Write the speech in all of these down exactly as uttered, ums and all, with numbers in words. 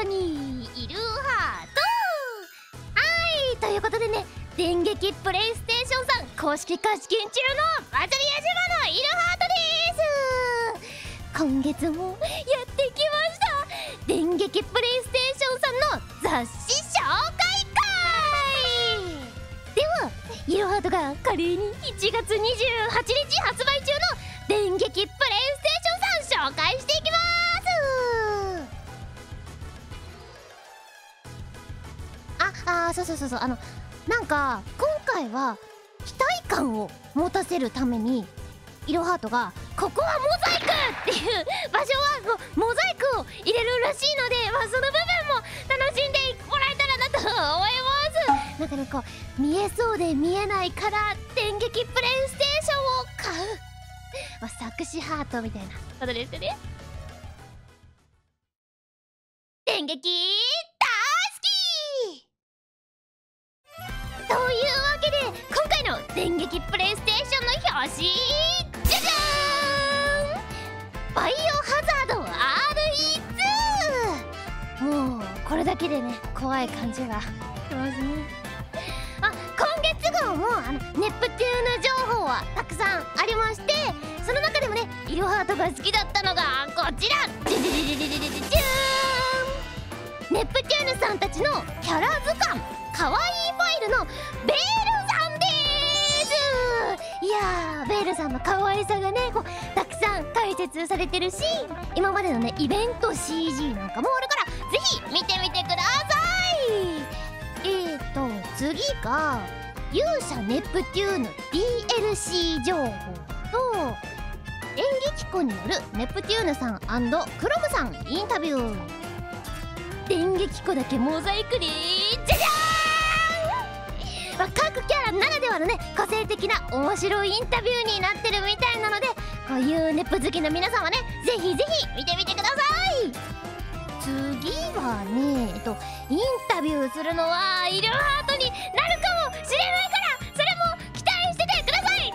にいるハート。はい、ということでね、電撃プレイステーションさん公式貸し金中のバトルヤジマのいるハートです。今月もやってきました、電撃プレイステーションさんの雑誌紹介会では、いるハートが華麗にいちがつにじゅうはちにち発売中の電撃プレイステーションさん紹介していきます。ああ、そうそうそうそう、あのなんか今回は期待感を持たせるためにいろハートがここはモザイクっていう場所はもうモザイクを入れるらしいので、まあ、その部分も楽しんでもらえたらなと思います。なんかね、こう見えそうで見えないから電撃プレイステーションを買う、まあ、作詞ハートみたいなことですね。電撃というわけで今回の電撃プレイステーションの表紙、じゃじゃーん、バイオハザード アールイーツー。 もうこれだけでね怖い感じがしますね。あ、今月号もあのネプテューヌ情報はたくさんありまして、その中でもねいろハートが好きだったのがこちら、じゃじゃじゃじゃじゃじゃじゃじゃーん、ネプテューヌさんたちのキャラ図鑑かわいいファイルのベールさんです。いやー、ベールさんの可愛さがねこうたくさん解説されてるし、今までのねイベント シージー なんかもあるからぜひ見てみてください。えーと次が勇者ネプテューヌ ディーエルシー 情報と演劇子によるネプテューヌさん&クロムさんインタビュー。電撃子だけモザイクでじゃじゃーん、まあ、各キャラならではのね個性的な面白いインタビューになってるみたいなので、こういうネプ好きの皆さんはねぜひぜひ見てみてください。次はね、えっとインタビューするのはいるハートになるかもしれないから、それも期待しててください。頼み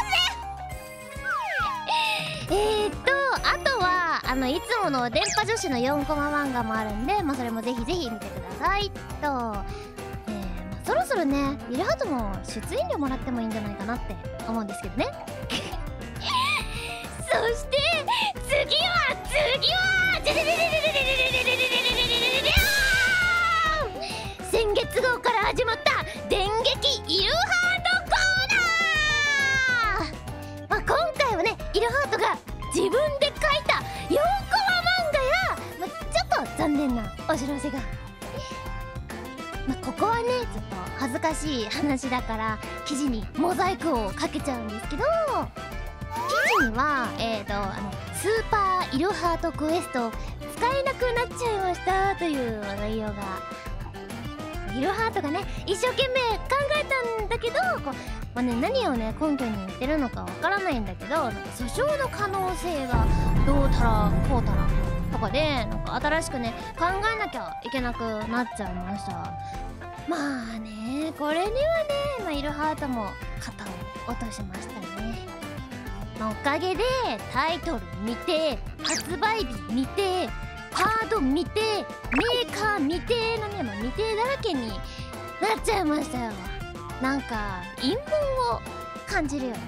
ますね。えーっとあとはあのいつもの電波女子のよんコマ漫画もあるんで、まあ、それもぜひぜひ見てくださいと、えーまあ、そろそろねいるハートも出演料もらってもいいんじゃないかなって思うんですけどねそして次は次はじゃじゃじゃじゃじゃじゃじゃじゃじゃじゃじゃじゃ先月号から始まった電撃いるハートコーナー、まあ、今回はねいるハートが自分で書いたよんコマ漫画や、まあ、ちょっと残念なお知らせが、まあ、ここはねちょっと恥ずかしい話だから記事にモザイクをかけちゃうんですけど、記事にはえーとあのスーパーいるハートクエスト使えなくなっちゃいましたという内容が、いるハートがね一生懸命考えたんだけどこう、まあね、何をね根拠に言ってるのかわからないんだけど、なんか訴訟の可能性がどうたらこうたらとかでなんか新しくね考えなきゃいけなくなっちゃいました。まあねこれにはね、まあ、いるハートも肩を落としましたね。まあ、おかげでタイトル見て発売日見てカード見てメーカー未定のね、まあ、未定だらけになっちゃいましたよ。なんか陰謀を感じるよね。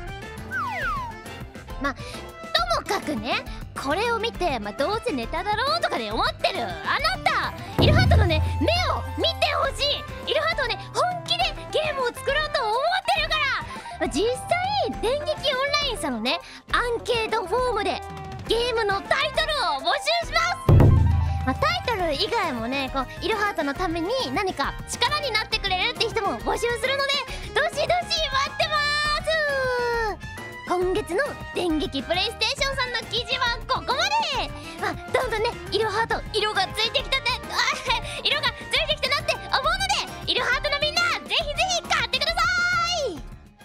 まあともかくねこれを見て、まあ、どうせネタだろうとかで思ってるあなた、いるハートのね目を見てほしい。いるハートはね本気でゲームを作ろうと思ってるから、まあ、実際電撃オンラインさんのねアンケートフォームでゲームのタイトルを募集します。まあ、タイトル以外もねこういるハートのために何か力になってくれるって人も募集するのでどしどし待ってます。今月の電撃プレイステーションさんの記事はここまで。まあ、どんどんねいるハート色がついてきたね色がついてきたなって思うので、いるハートのみんなぜひぜひ買ってください。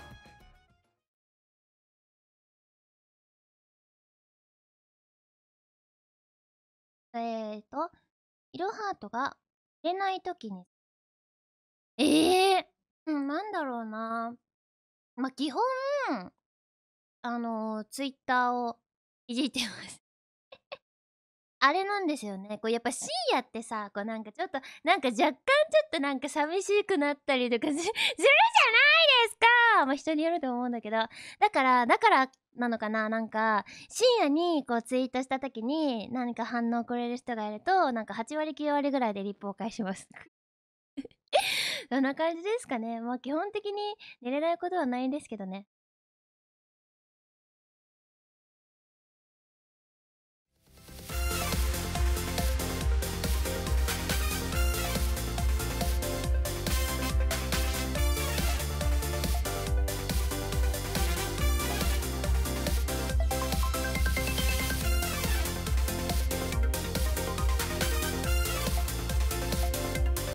えーといるハートが入れないときにええー、うん、なんだろうな。まあ、基本あのツイッターをいじってますあれなんですよね。こうやっぱ深夜ってさ、こうなんかちょっと、なんか若干ちょっとなんか寂しくなったりとかすするじゃないですか。ま、人によると思うんだけど。だからだからなのかな、なんか、深夜にこうツイートした時に、何か反応くれる人がいると、なんかはち割きゅう割ぐらいでリプを返します。そんな感じですかね。ま、基本的に寝れないことはないんですけどね。